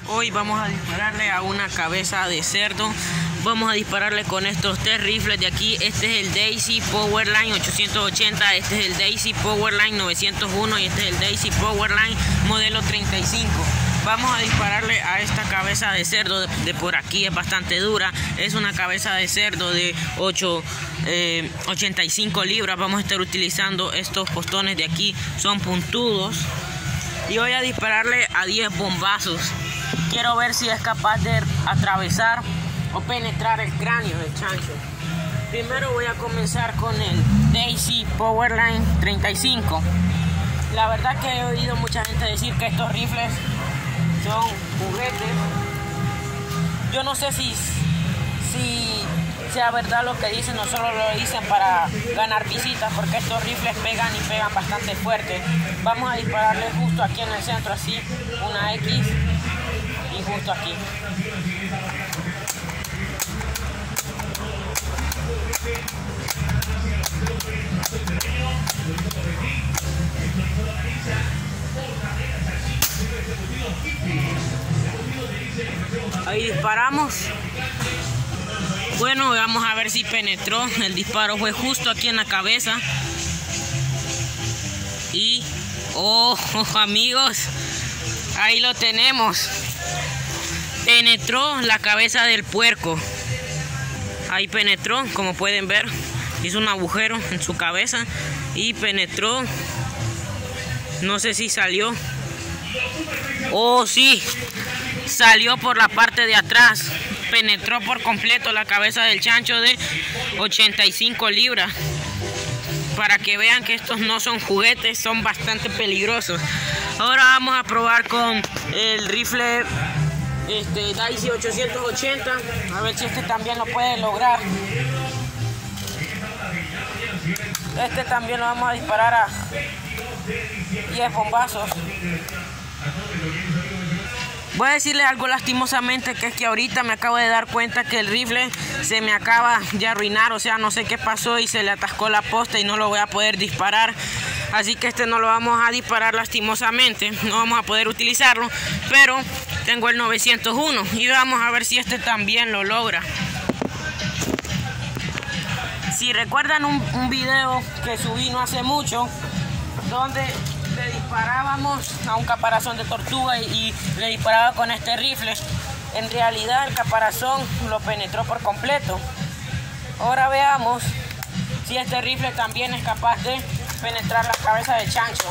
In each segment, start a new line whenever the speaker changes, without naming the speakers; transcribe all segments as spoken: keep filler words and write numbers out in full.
Hoy vamos a dispararle a una cabeza de cerdo. Vamos a dispararle con estos tres rifles de aquí. Este es el Daisy Powerline ochocientos ochenta, este es el Daisy Powerline novecientos uno y este es el Daisy Powerline modelo treinta y cinco. Vamos a dispararle a esta cabeza de cerdo de, de por aquí, es bastante dura. Es una cabeza de cerdo de ocho, eh, ochenta y cinco libras. Vamos a estar utilizando estos postones de aquí, son puntudos. Y voy a dispararle a diez bombazos. Quiero ver si es capaz de atravesar o penetrar el cráneo del chancho. Primero voy a comenzar con el Daisy Powerline treinta y cinco. La verdad que he oído mucha gente decir que estos rifles son juguetes. Yo no sé si, si sea verdad lo que dicen, no solo lo dicen para ganar visitas, porque estos rifles pegan y pegan bastante fuerte. Vamos a dispararle justo aquí en el centro, así, una X y justo aquí. Ahí disparamos. Bueno, vamos a ver si penetró. El disparo fue justo aquí en la cabeza. Y, oh, amigos, ahí lo tenemos. Penetró la cabeza del puerco. Ahí penetró, como pueden ver. Hizo un agujero en su cabeza y penetró. No sé si salió. Oh, sí. Salió por la parte de atrás. Penetró por completo la cabeza del chancho de ochenta y cinco libras. Para que vean que estos no son juguetes, son bastante peligrosos. Ahora vamos a probar con el rifle este, Daisy ochocientos ochenta. A ver si este también lo puede lograr. Este también lo vamos a disparar a diez bombazos. Voy a decirles algo lastimosamente, que es que ahorita me acabo de dar cuenta que el rifle se me acaba de arruinar. O sea, no sé qué pasó y se le atascó la posta y no lo voy a poder disparar. Así que este no lo vamos a disparar lastimosamente. No vamos a poder utilizarlo. Pero tengo el novecientos uno y vamos a ver si este también lo logra. Si recuerdan un, un video que subí no hace mucho, donde le disparábamos a un caparazón de tortuga y, y le disparaba con este rifle, en realidad el caparazón lo penetró por completo. Ahora veamos si este rifle también es capaz de penetrar la cabeza del chancho.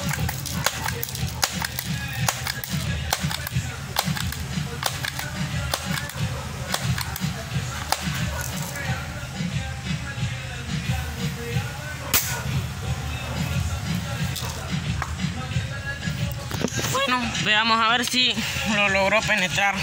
Bueno, veamos a ver si lo logró penetrar.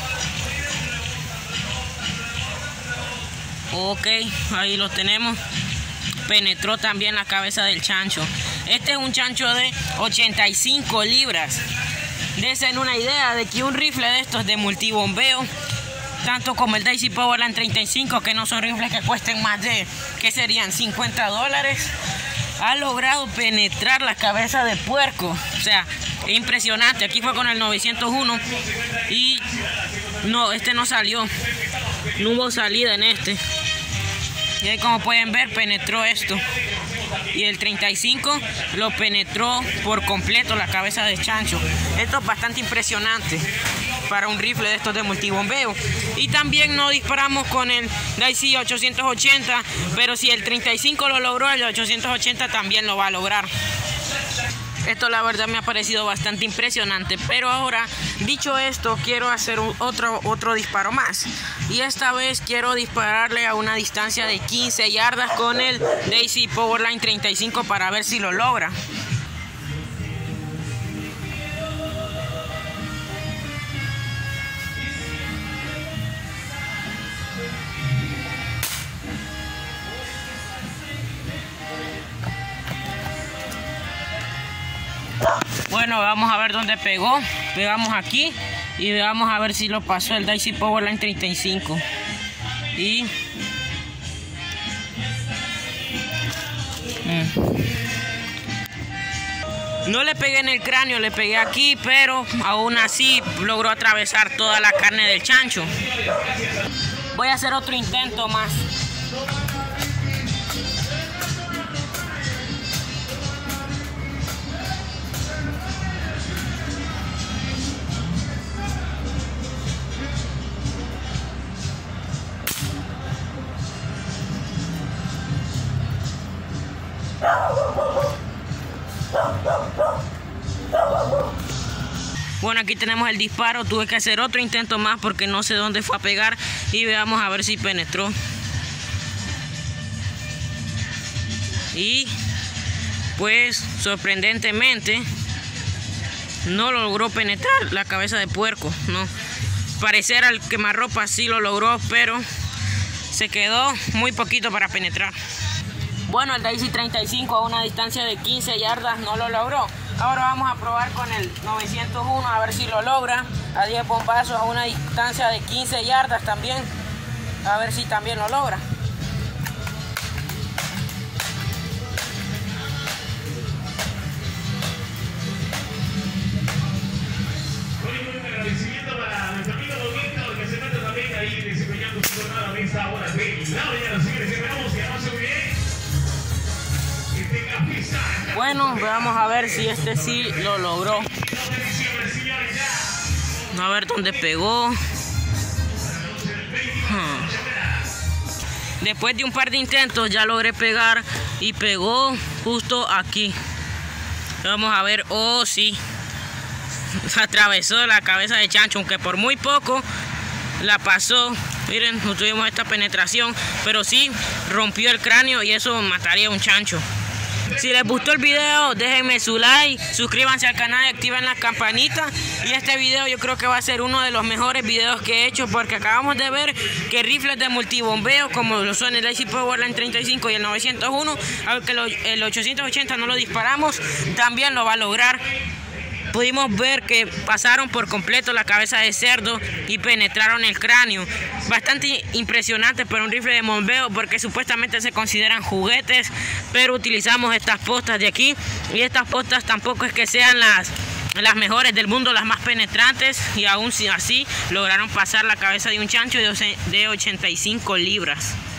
Ok, ahí lo tenemos. Penetró también la cabeza del chancho. Este es un chancho de ochenta y cinco libras. Dense una idea de que un rifle de estos de multibombeo, tanto como el Daisy Powerline treinta y cinco, que no son rifles que cuesten más de, ¿qué serían? cincuenta dólares, ha logrado penetrar la cabeza de puerco. O sea, es impresionante. Aquí fue con el novecientos uno y no, este no salió. No hubo salida en este. Y ahí, como pueden ver, penetró esto. Y el treinta y cinco lo penetró por completo la cabeza de chancho. Esto es bastante impresionante para un rifle de estos de multibombeo. Y también no disparamos con el Daisy ochocientos ochenta, pero si el treinta y cinco lo logró, el ochocientos ochenta también lo va a lograr. Esto la verdad me ha parecido bastante impresionante. Pero ahora, dicho esto, quiero hacer otro, otro disparo más. Y esta vez quiero dispararle a una distancia de quince yardas con el Daisy Powerline treinta y cinco para ver si lo logra. Bueno, vamos a ver dónde pegó. Pegamos aquí y vamos a ver si lo pasó el Daisy Powerline treinta y cinco. Y mm. No le pegué en el cráneo, le pegué aquí, pero aún así logró atravesar toda la carne del chancho. Voy a hacer otro intento más. Bueno, aquí tenemos el disparo. Tuve que hacer otro intento más porque no sé dónde fue a pegar. Y veamos a ver si penetró. Y pues sorprendentemente no logró penetrar la cabeza de puerco, no. Parecer al quemarropa sí lo logró, pero se quedó muy poquito para penetrar. Bueno, el Daisy treinta y cinco a una distancia de quince yardas no lo logró. Ahora vamos a probar con el novecientos uno a ver si lo logra. A diez bombazos a una distancia de quince yardas también. A ver si también lo logra.
Agradecimiento para nuestro amigo Domingo, que se trata también ahí desempeñando su jornada de esta hora de la mañana. Señores, esperamos que avance muy bien. Que tenga pista.
Bueno, vamos a ver si este sí lo logró. A ver dónde pegó. Hmm. Después de un par de intentos ya logré pegar y pegó justo aquí. Vamos a ver. Oh, sí. Atravesó la cabeza de chancho, aunque por muy poco la pasó. Miren, no tuvimos esta penetración, pero sí rompió el cráneo y eso mataría a un chancho. Si les gustó el video, déjenme su like, suscríbanse al canal y activen la campanita. Y este video yo creo que va a ser uno de los mejores videos que he hecho, porque acabamos de ver que rifles de multibombeo como lo son el Daisy Powerline treinta y cinco y el novecientos uno, aunque el ochocientos ochenta no lo disparamos, también lo va a lograr. Pudimos ver que pasaron por completo la cabeza de cerdo y penetraron el cráneo. Bastante impresionante para un rifle de bombeo, porque supuestamente se consideran juguetes, pero utilizamos estas postas de aquí. Y estas postas tampoco es que sean las, las mejores del mundo, las más penetrantes. Y aún así lograron pasar la cabeza de un chancho de ochenta y cinco libras.